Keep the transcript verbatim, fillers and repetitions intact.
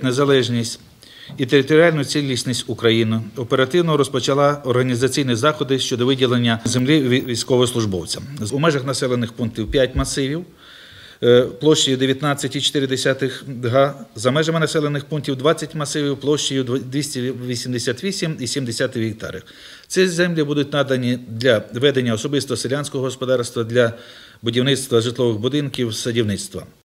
незалежність і територіальну цілісність України, оперативно розпочала організаційні заходи щодо виділення землі військовослужбовцям. У межах населених пунктів п'ять масивів, площею дев'ятнадцять цілих чотири десятих га, за межами населених пунктів двадцять масивів площею двісті вісімдесят вісім цілих сім десятих гектарів. Ці землі будуть надані для ведення особисто селянського господарства, для будівництва житлових будинків, садівництва.